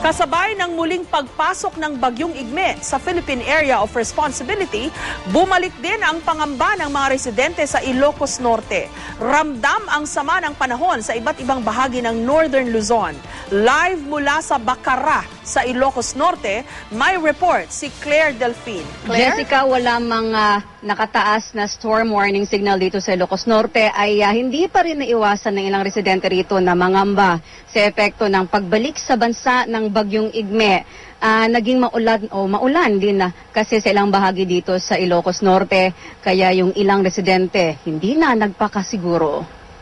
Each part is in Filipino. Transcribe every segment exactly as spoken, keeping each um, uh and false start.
Kasabay ng muling pagpasok ng Bagyong Igme sa Philippine Area of Responsibility, bumalik din ang pangamba ng mga residente sa Ilocos Norte. Ramdam ang sama ng panahon sa iba't ibang bahagi ng Northern Luzon. Live mula sa Bacara sa Ilocos Norte, may report si Claire Delfin. Claire? Jessica, wala mga nakataas na storm warning signal dito sa Ilocos Norte ay uh, hindi pa rin naiwasan ng ilang residente rito na mangamba sa epekto ng pagbalik sa bansa ng Bagyong Igme. Uh, naging maulan o maulan din na kasi sa ilang bahagi dito sa Ilocos Norte, kaya yung ilang residente hindi na nagpakasiguro.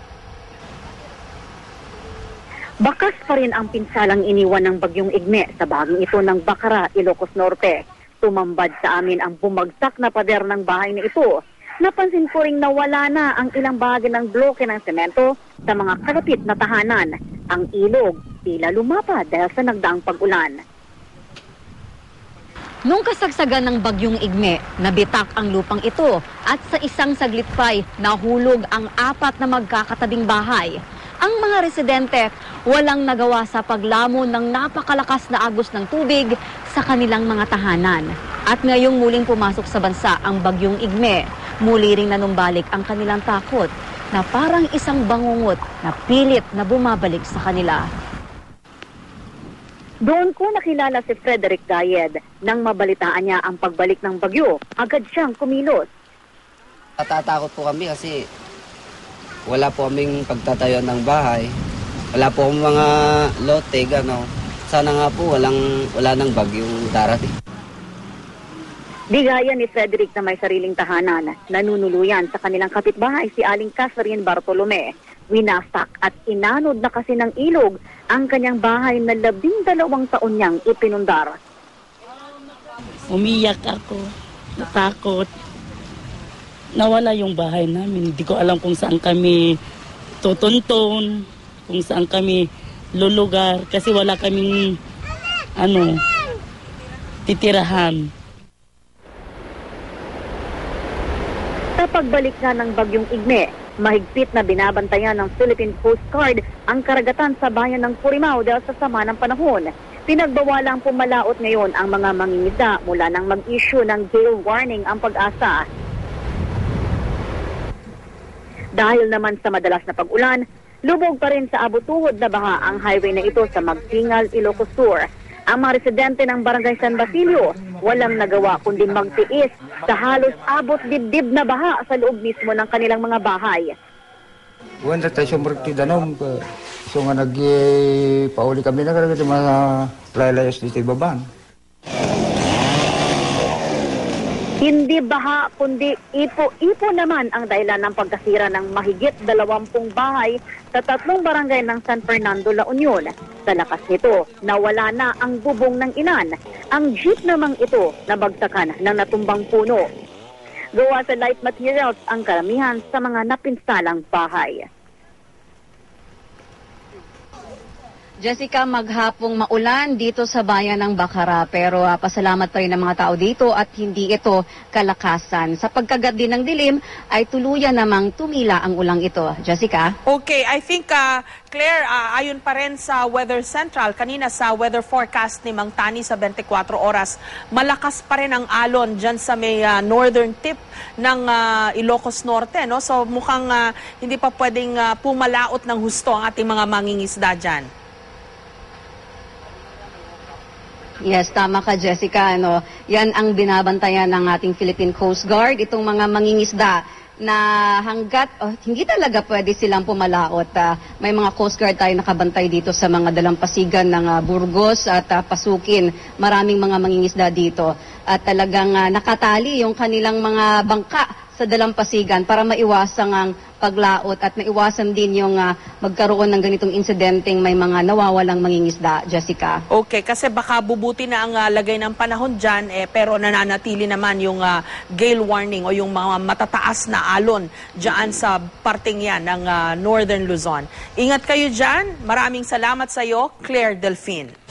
Bakas pa rin ang pinsalang iniwan ng Bagyong Igme sa bahaging ito ng Bacara, Ilocos Norte. Tumambad sa amin ang bumagsak na pader ng bahay na ito. Napansin ko ring nawala na ang ilang bahagi ng bloke ng semento sa mga kalapit na tahanan. Ang ilog tila lumapad dahil sa nagdaang pag-ulan. Nung kasagsagan ng Bagyong Igme, nabitak ang lupang ito at sa isang saglit pa'y nahulog ang apat na magkakatabing bahay. Ang mga residente walang nagawa sa paglamon ng napakalakas na agos ng tubig sa kanilang mga tahanan. At ngayong muling pumasok sa bansa ang Bagyong Igme, muli ring nanumbalik ang kanilang takot na parang isang bangungot na pilit na bumabalik sa kanila. Doon ko nakilala si Frederick Gayed. Nang mabalitaan niya ang pagbalik ng bagyo, agad siyang kumilos. Natatakot po kami kasi wala po kaming pagtatayuan ng bahay. Wala po akong mga lote, gano. Sana nga po walang, wala nang bagyong darating. Di gaya ni Frederick na may sariling tahanan, nanunuluyan sa kanilang kapitbahay si Aling Catherine Bartolome. Winasak at inanod na kasi ng ilog ang kanyang bahay na labing dalawang taon niyang ipinundar. Umiyak ako, natakot. Nawala yung bahay namin. Hindi ko alam kung saan kami tutuntun, kung saan kami lulugar. Kasi wala kaming ano, titirahan. Sa pagbalik na ng Bagyong Igme, mahigpit na binabantayan ng Philippine Coast Guard ang karagatan sa bayan ng Purimao dahil sa sama ng panahon. Pinagbawalang pumalaot ngayon ang mga mangingisda mula nang mag-issue ng gale warning ang Pag-asa. Dahil naman sa madalas na pag-ulan, lubog pa rin sa abot-tuhod na baha ang highway na ito sa Magtingal, Ilocos Sur. Ang mga residente ng Barangay San Basilio walang nagawa kundi magtiis sa halos abot dibdib na baha sa loob mismo ng kanilang mga bahay. Wala tayo sumurag danom. So nga nag-pauli kami na karagad yung mga laylayos dito ibaban. Hindi baha kundi ipo-ipo naman ang dahilan ng pagkasira ng mahigit dalawampung bahay sa tatlong barangay ng San Fernando, La Union. Sa lakas nito, nawala na ang bubong ng ilan. Ang jeep namang ito nabagsakan ng natumbang puno. Gawa sa light materials ang karamihan sa mga napinsalang bahay. Jessica, maghapong maulan dito sa bayan ng Bacara pero uh, pasalamat pa rin ng mga tao dito at hindi ito kalakasan. Sa pagkagat din ng dilim ay tuluyan namang tumila ang ulang ito. Jessica? Okay, I think uh, Claire, uh, ayon pa rin sa Weather Central, kanina sa weather forecast ni Mang Tani sa twenty-four oras, malakas pa rin ang alon dyan sa may uh, northern tip ng uh, Ilocos Norte. No? So mukhang uh, hindi pa pwedeng uh, pumalaot ng husto ang ating mga mangingisda dyan. Yes, tama ka Jessica. Ano, yan ang binabantayan ng ating Philippine Coast Guard. Itong mga mangingisda na hanggat oh, hindi talaga pwede silang pumalaot. Uh, may mga Coast Guard tayo nakabantay dito sa mga dalampasigan ng uh, Burgos at uh, Pasukin. Maraming mga mangingisda dito. At talagang uh, nakatali yung kanilang mga bangka sa dalampasigan para maiwasan ang paglaot at maiwasan din yung uh, magkaroon ng ganitong insidenteng may mga nawawalang mangingisda, Jessica. Okay, kasi baka bubuti na ang uh, lagay ng panahon dyan, eh, pero nananatili naman yung uh, gale warning o yung mga matataas na alon dyan sa parting yan ng uh, Northern Luzon. Ingat kayo dyan. Maraming salamat sa iyo, Claire Delfin.